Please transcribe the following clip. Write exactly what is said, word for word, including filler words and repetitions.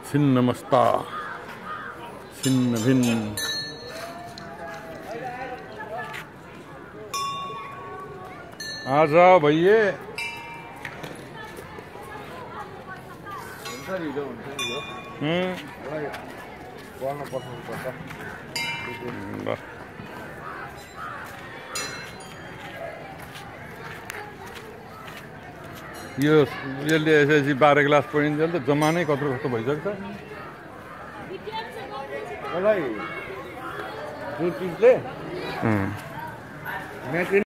छिन्न मस्ता छिन्न भिन्न आजा भैया यो यसले यसरी बाह्र ग्लास पढिन्छ त जमानै कत्रो कस्तो भइसक्छ मलाई